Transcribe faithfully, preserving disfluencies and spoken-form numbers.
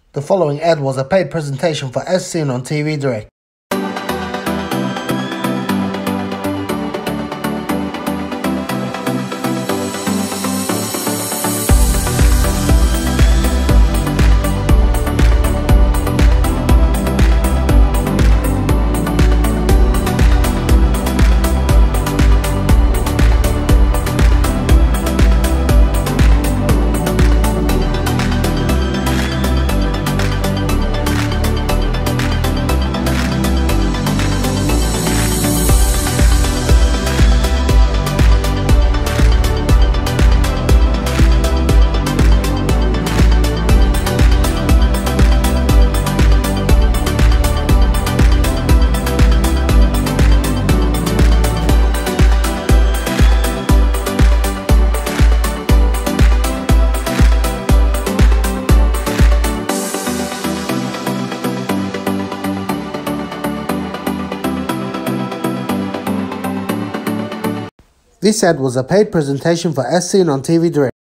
The following ad was a paid presentation for As Seen on T V Direct. This ad was a paid presentation for As Seen on T V Direct.